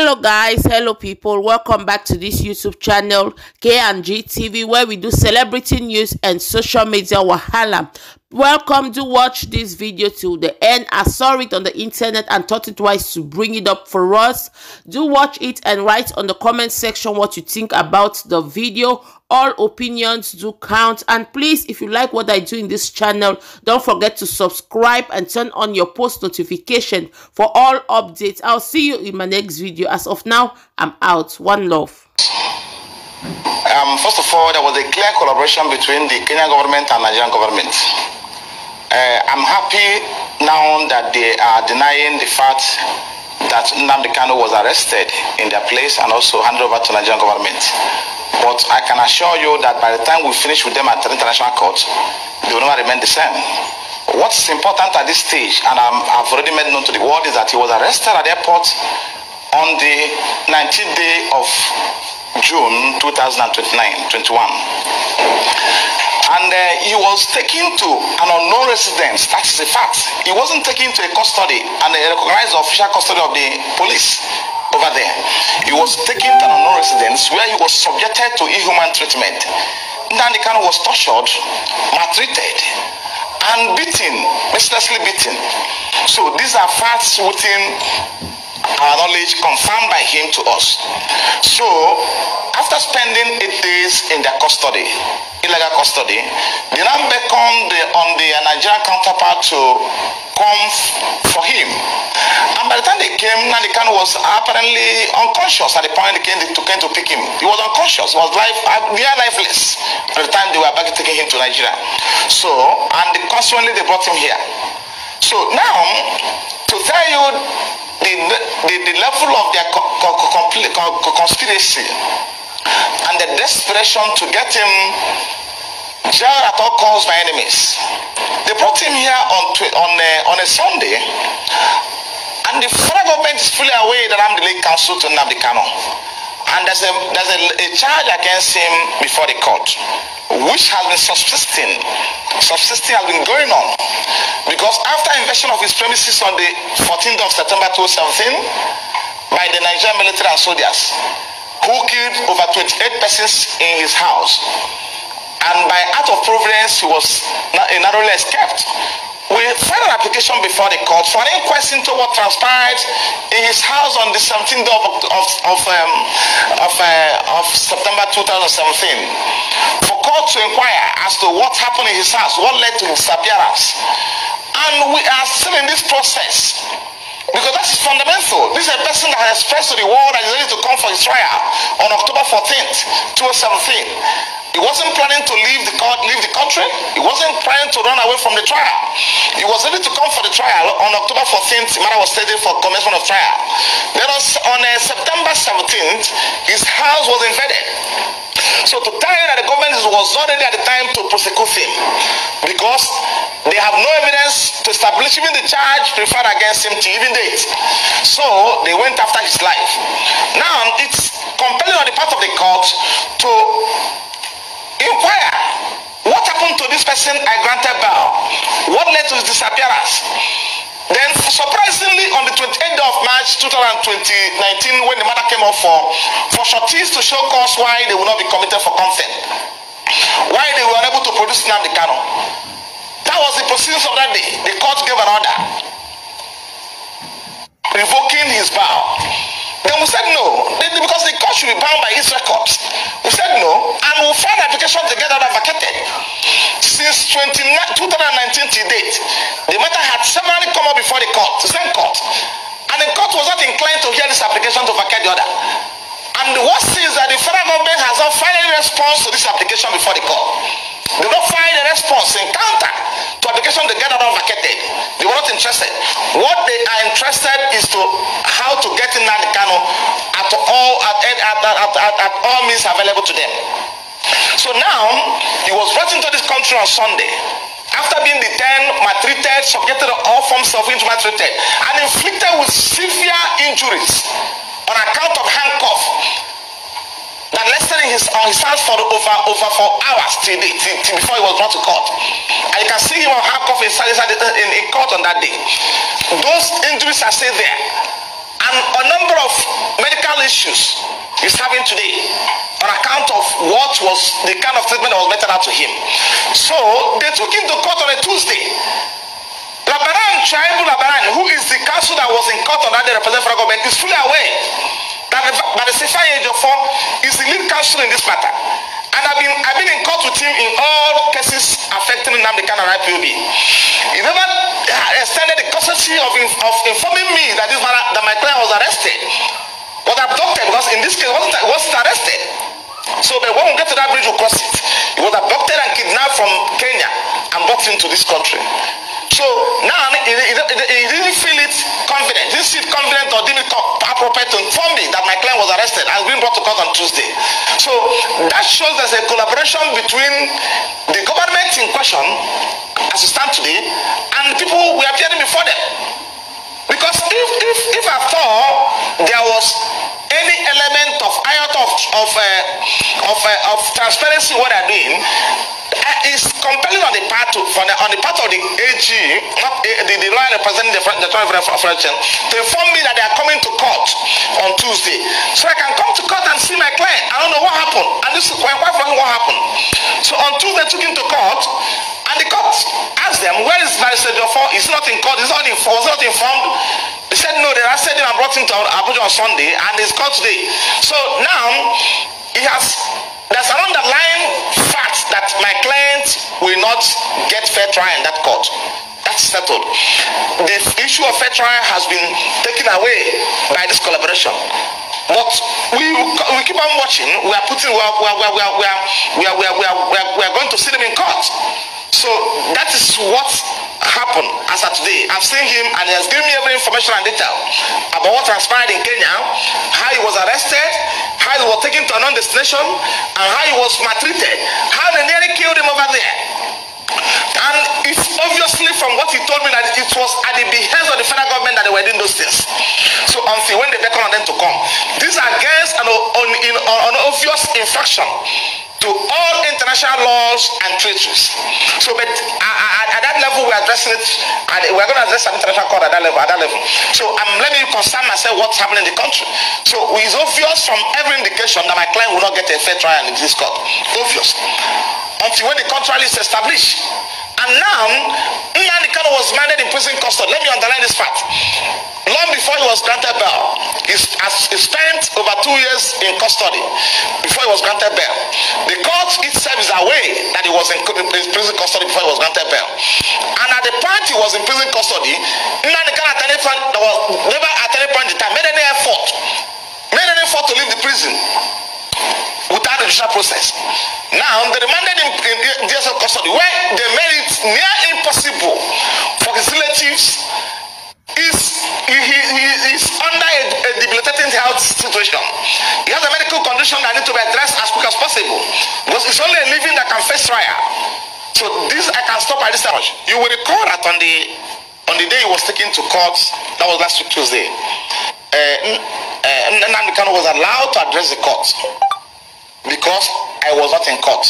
Hello guys, hello people, welcome back to this YouTube channel K&G TV, where we do celebrity news and social media wahala. Welcome to watch this video till the end. I saw it on the internet and thought it wise to bring it up for us. Do watch it and write on the comment section what you think about the video. All opinions do count, and please, if you like what I do in this channel, don't forget to subscribe and turn on your post notification for all updates. I'll see you in my next video. As of now, I'm out. One love. First of all, there was a clear collaboration between the Kenyan government and Nigerian government. I'm happy now that they are denying the fact that Nnamdi Kanu was arrested in their place and also handed over to Nigerian government. But I can assure you that by the time we finish with them at the international court, they will not remain the same. What's important at this stage, and I've already made known to the world, is that he was arrested at the airport on the 19th day of June 2021. And he was taken to an unknown residence. That is a fact. He wasn't taken to a custody, and they recognized the official custody of the police over there. He was taken to an unknown residence where he was subjected to inhuman treatment. Nnamdi Kanu was tortured, maltreated, and beaten, mercilessly beaten. So these are facts within our knowledge, confirmed by him to us. So after spending 8 days in their custody, illegal custody, they now beckoned on the Nigerian counterpart to come for him. And by the time they came, Nnamdi Kanu was apparently unconscious at the point they came to pick him. He was unconscious, was near lifeless by the time they were back taking him to Nigeria. So, and consequently they brought him here. So now, to tell you the level of their conspiracy and the desperation to get him jailed at all costs by enemies. They brought him here on a Sunday, and the federal government is fully aware that I'm the lead counsel to Nnamdi Kanu, and there's a charge against him before the court, which has been subsisting has been going on, because after invasion of his premises on the 14th of September 2017 by the Nigerian military and soldiers, who killed over 28 persons in his house, and by act of providence he was narrowly escaped. We filed an application before the court for an inquest into what transpired in his house on the 17th of September 2017, for court to inquire as to what happened in his house, what led to his disappearance. And we are still in this process, because that is fundamental. This is a person that has expressed to the world that is ready to come for his trial on October 14th, 2017. He wasn't planning to leave the country. He wasn't planning to run away from the trial. He was ready to come for the trial on October 14th. The matter was stated for commencement of trial. Then on September 17th, his house was invaded. So to tell you that the government was not ready at the time to prosecute him, because they have no evidence to establish even the charge preferred against him to even date. So they went after his life. Now it's compelling on the part of the court to inquire what happened to this person I granted bail, what led to his disappearance. Then surprisingly, on the 28th of March 2019, when the matter came up for sureties to show cause why they will not be committed for contempt, why they were unable to produce Nnamdi Kanu, that was the proceedings of that day. The court gave an order revoking his bail. Then we said no, because the court should be bound by its records. We said no, and we filed an application to get that vacated. Since 2019 to date, the matter had severally come up before the court, the same court, and the court was not inclined to hear this application to vacate the order. And the worst is that the federal government has not filed any response to this application before the court. They don't find a response in counter to application to get that vacated. They were not interested. What they are interested is to how to get in Nnamdi Kanu at all means available to them. So now he was brought into this country on Sunday, after being detained, maltreated, subjected to all forms of inhuman treatment, and inflicted with severe injuries on account of handcuff that lasted on his hands for over 4 hours till before he was brought to court. And you can see him on handcuff in court on that day. Those injuries are still there. And and a number of medical issues he's having today on account of what was the kind of treatment that was meted out to him. So they took him to court on a Tuesday. Labaran Tribal Labaran, who is the counsel that was in court on that day representing federal government, is fully aware that the Sifai Ejiofor is the lead counsel in this matter. And I've been in court with him in all cases affecting Nnamdi Kanu and IPOB. He never extended the courtesy of informing me that that my client was arrested, was abducted, because in this case he wasn't arrested. So but when we get to that bridge, we'll cross it. He was abducted and kidnapped from Kenya and brought into this country. So now he didn't feel it confident. He didn't feel confident or didn't appropriate to inform me that my client was arrested and being brought to court on Tuesday. So that shows there's a collaboration between the government in question, as we stand today, and the people we are appearing before them. Because if after all there was any element of iota of transparency in what they're doing, is compelling on the part of the AG, not the lawyer representing the French, to inform me that they are coming to court on Tuesday, so I can come to court and see my client. I don't know what happened, and this is quite funny what happened. So on Tuesday, took him to court, and the court asked them, "Where is Barrister Ejiofor? He's not in court. He's not informed." They said no. They arrested him and brought him to Abuja on Sunday, and he's caught today. So now there's an underlying fact that my client will not get fair trial in that court. That's settled. The issue of fair trial has been taken away by this collaboration. But we keep on watching. We are going to see them in court. So that is what happened as of today. I've seen him and he has given me every information and detail about what transpired in Kenya, how he was arrested, how he was taken to a non-destination, and how he was maltreated, how they nearly killed him over there. And it's obviously from what he told me that it was at the behest of the federal government that they were doing those things. So until when they beckon on them to come, these are against an obvious infraction to all international laws and treaties. So, but at that level, we're addressing it, and we're going to address an international court at that level. So, let me concern myself what's happening in the country. So, it's obvious from every indication that my client will not get a fair trial in this court. Obvious. Until when the contrary is established. And now, Nnamdi Kanu was manded in prison custody. Let me underline this fact. Long before he was granted bail, he spent over 2 years in custody before he was granted bail. The court itself is aware that he was in prison custody before he was granted bail. And at the point he was in prison custody, Nnamdi Kanu at any point, never at any point in time made any effort to leave the prison without the judicial process. Now, they remanded him in DSL custody, where they made it near impossible for his relatives. He is under a debilitating health situation. He has a medical condition that needs to be addressed as quick as possible, because it's only a living that can face trial. So this I can stop at this time. You will recall that on the day he was taken to court, that was last week Tuesday, Nnamdi Kanu was allowed to address the court because I was not in court.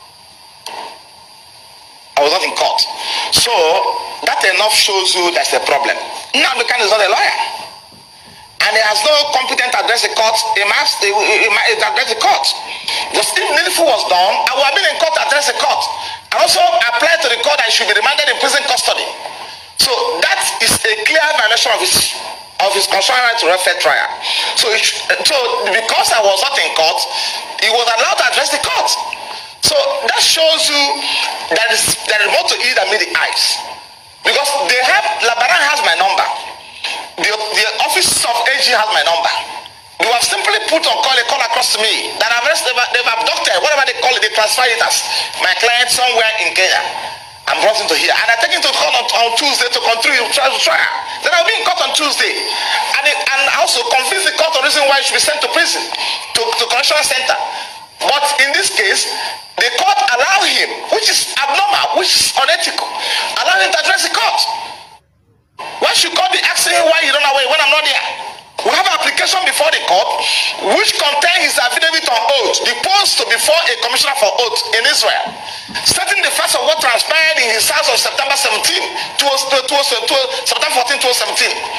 So that enough shows you that's the problem. Nnamdi Kanu is not a lawyer, and he has no competent to address the court. He must address the court. Just if needful was done, I would have been in court to address the court, and also apply to the court that he should be remanded in prison custody. So that is a clear violation of his constitutional right to a fair trial. So because I was not in court, he was allowed to address the court. So that shows you that there is more to it than meet the eyes. Because Labaran has my number. The office of AG has my number. They have simply put a call across to me that they've abducted, whatever they call it, they transfer it as my client somewhere in Kenya. I'm brought into here, and I take him to court on Tuesday to continue trial. Then I'll be in court on Tuesday, and also convince the court of the reason why he should be sent to prison, to correctional center. But in this case, the court allow him, which is abnormal, which is unethical, allow him to address the court. Why should court be asking him why you don't know when I'm not there? We have an application before the court which contains his affidavit on oath, deposed before a commissioner for oath in Israel, stating the facts of what transpired in his house on September 14, 2017.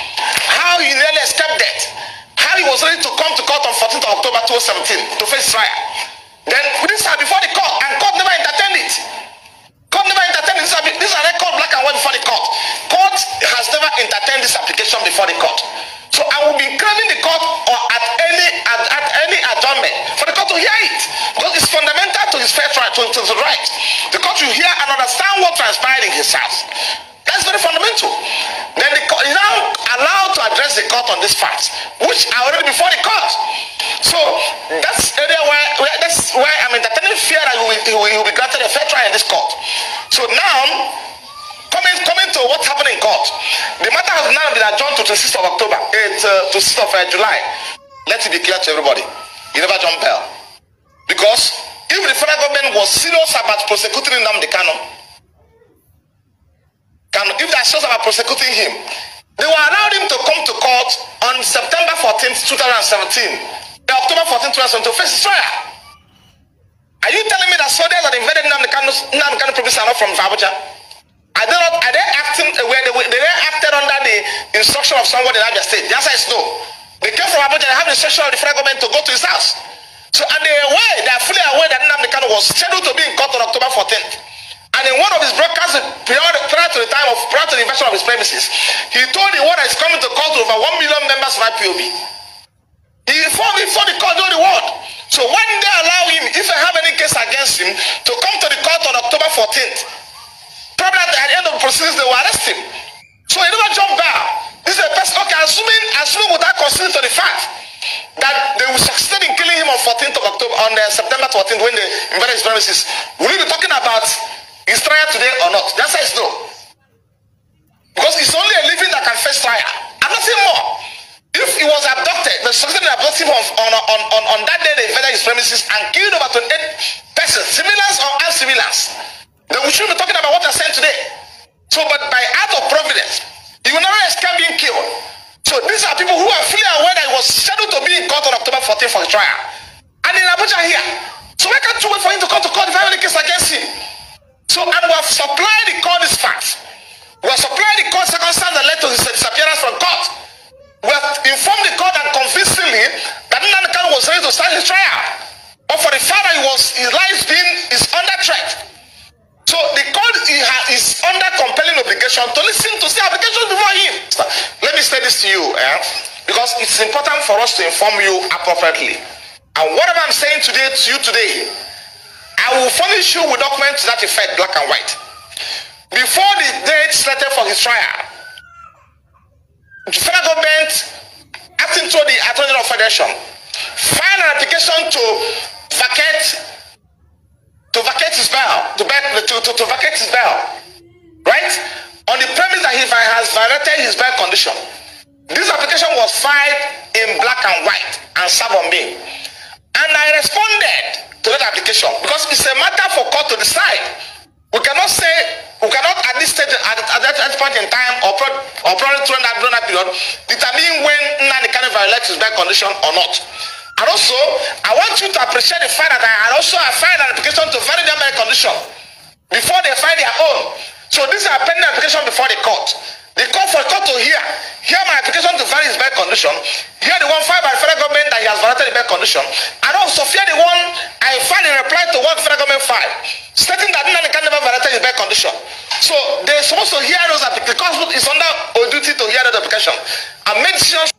how he nearly escaped death, how he was ready to come to court on 14th of October 2017 to face trial. Then this are before the court, and court never entertained it. Court never entertained it. This is a record black and white before the court. Court has never entertained this application before the court. So I will be craving the court or at any adjournment for the court to hear it, because it's fundamental to his fair trial, to the right. The court will hear and understand what transpired in his house. That's very fundamental. Then the court is now allowed to address the court on these facts, which are already before the court. So that's area that's why I'm entertaining fear that he will be granted a fair trial in this court. So now, coming to what happened in court, the matter has now been adjourned to the 6th of October, to 6th of July. Let it be clear to everybody. You never jump bell. Because if the federal government was serious about prosecuting Nnamdi Kanu, if they are serious about prosecuting him, they will allow him to come to court on September 14th, 2017, October 14th, 2017, to face his trial. Are you telling me that soldiers that invaded Nnamdi Kanu province are not from Abuja? Are they acting where they acted under the instruction of someone in Abia State? The answer is no. They came from Abuja, they have the instruction of the federal government to go to his house. So, and they are fully aware that Nnamdi Kanu was scheduled to be in court on October 14th. And in one of his broadcasts prior to the invasion of his premises, he told the world that he's coming to court to over 1 million members of IPOB. He informed the court of the world. So when they allow him, if they have any case against him, to come to the court on October 14th, probably at the end of the proceedings, they will arrest him. So he never jumped down. This is a person, okay, assuming without considering to the fact that they will succeed in killing him on 14th of October, on September 14th, when they invaded his premises, will we be talking about his trial today or not? The answer is no. Because it's only a living that can face trial, and nothing more. If he was abducted, they succeeded in abducting him on that day they invaded his premises and killed over 28 persons, civilians or uncivilians, then we should be talking about what they're saying today. So, but by act of providence, he will never escape being killed. So these are people who are fully aware that he was scheduled to be in court on October 14th for the trial. And in Abuja here. So why can't you wait for him to come to court if you have any case against him? So, and we have supplied the court these facts. We have supplied the court circumstance that led to his disappearance from court. We have informed the court and convincingly that Nnamdi Kanu was ready to start his trial. But for the fact that his life is under threat. So the court is under compelling obligation to listen to the applications before him. Let me say this to you, because it's important for us to inform you appropriately. And whatever I'm saying to you today, I will furnish you with documents to that effect, black and white. Before the date selected for his trial, the federal government, acting through the Attorney General of Federation, filed an application to vacate his bail, to vacate his bail, right? On the premise that he has violated his bail condition. This application was filed in black and white and served on me. And I responded to that application because it's a matter for court to decide. We cannot at this stage, at that point in time, or probably during that period, determine when Nnamdi Kanu violates his bail condition or not. And also, I want you to appreciate the fact that I filed an application to vary their bail condition before they file their own. So this is a pending application before the court. The court to hear my application to vary his bail condition, hear the one filed by the federal government that he has violated the bail condition, and also hear the one I filed in reply to what the federal government filed, stating that Nnamdi Kanu never violated his bail condition. So they're supposed to hear those applications. The court is under duty to hear that application and make decisions.